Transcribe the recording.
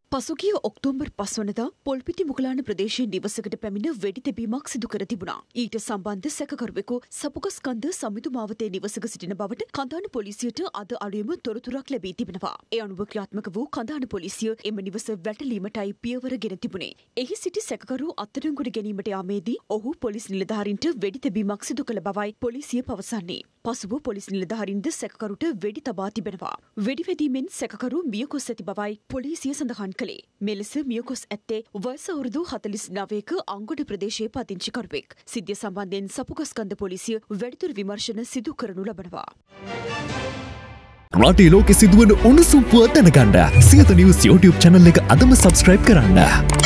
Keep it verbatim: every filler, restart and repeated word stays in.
පසුගිය ඔක්තෝබර් පහ වනදා පොල්පිටි මුගලාන ප්‍රදේශයේ නිවසකට පැමිණ වෙඩි තැබීමක් සිදු කර තිබුණා. ඊට සම්බන්ධ සැකකරුවෙකු සපුගස්කන්ද සමිඳු මාවතේ නිවසක සිටින බවට කඳාන පොලිසියට අද අලුයම තොරතුරක් ලැබී තිබෙනවා. ඒ අනුව ක්‍රියාත්මක වූ කඳාන පොලිසිය එම නිවස වැටලීමටයි පියවර ගෙන තිබුණේ. එහි සිටි සැකකරු අත්අඩංගුවට ගැනීමට යාමේදී ඔහු පොලිස් නිලධාරීන්ට වෙඩි තැබීමක් සිදු කළ බවයි පොලිසිය පවසන්නේ. පසුව පොලිස් නිලධාරීන්ද සැකකරුට වෙඩි තබා තිබෙනවා. වෙඩි වැදීමෙන් සැකකරු මියගොස් ඇති බවයි පොලිසිය සඳහන් කළේ. මෙලෙස මියගොස් ඇත්තේ වයස අවුරුදු හතළිස් නවයක අංගොඩ ප්‍රදේශයේ පදිංචිකරුවෙක්. සිද්ධිය සම්බන්ධයෙන් සපුගස්කන්ද පොලිසිය වැඩිදුර විමර්ශන සිදු කරනු ලබනවා. රටේ ලෝකෙ සිදුවන උණුසුම් පුවත් දැනගන්න සියත නිවුස් YouTube channel එක අදම subscribe කරන්න.